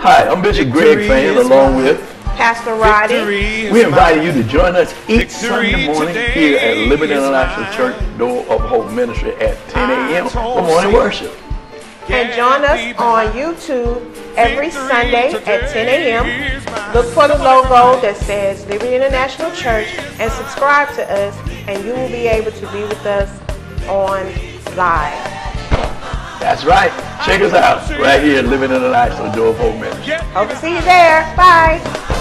Hi, I'm Bishop Greg Fann, along with Pastor Roddie. We invite you to join us each Sunday morning here at Liberty International Church Door of Hope Ministry at 10 a.m. for morning worship. And join us on YouTube every Sunday at 10 a.m. Look for the logo that says Liberty International Church and subscribe to us, and you will be able to be with us on live. That's right. Check us out right here at Liberty International Door of Hope Ministry. Hope to see you there. Bye.